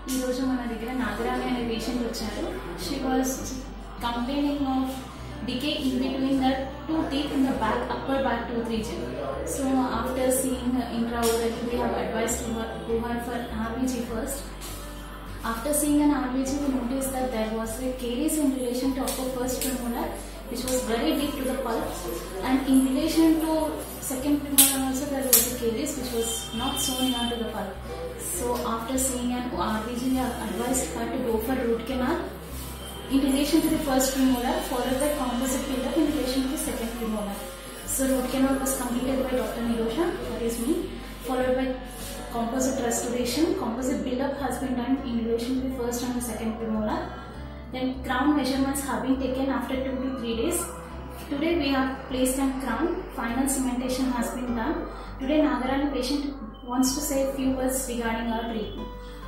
ఈ రోజు మన దగ్గర నాగరాణి అనే పేషెంట్ వచ్చారు. She was complaining of decay in between the two teeth in the back, upper back tooth region. So after seeing intraorally, we have advised to her for RBG first. After seeing an RBG, we noticed that there was a caries in relation to upper first premolar, which was very deep to the pulp, and in relation to second premolar also there was a caries which was not so near to the pulp. So after seeing an RBG, we have advised her to go for root canal in relation to the first premolar, followed by composite build-up in relation to the second premolar. So root canal was completed by Dr. Nirosha, that is me, followed by composite restoration. Composite build-up has been done in relation to the first and the second premolar. Then crown measurements have been taken after 2 to 3 days. Today we have placed a crown. Final cementation has been done. Today Nagarani patient wants to say a few words regarding our treatment.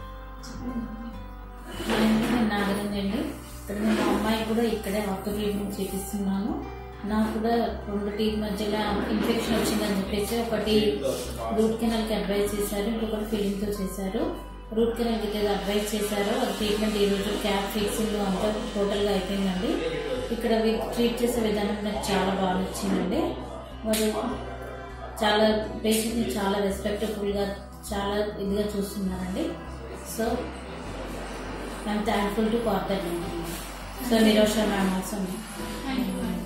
Nagarani. ఇక్కడ నేను అమ్మాయి కూడా ఇక్కడే after treatment చేపిస్తున్నాను. నాకు కూడా 2 teeth మధ్యలో infection వచ్చిందని చెప్పేసి ఒకటి రూట్ కెనాల్కి అడ్వైజ్ చేశారు, ఇంకొకటి ఫిల్లింగ్తో చేశారు. రూట్ కెనాల్కి ఏదో అడ్వైజ్ చేశారు, అది ట్రీట్మెంట్ ఈరోజు క్యాప్ ఫిక్సింగ్ అంతా టోటల్గా అయిపోయిందండి. ఇక్కడ ట్రీట్ చేసే విధానం నాకు చాలా బాగా నచ్చిందండి. వారు చాలా పేషెంట్ని చాలా రెస్పెక్టబుల్గా చాలా ఇదిగా చూస్తున్నారండి. So I'm thankful to Partha Dental. So Nirosha ma'am also. Thank you.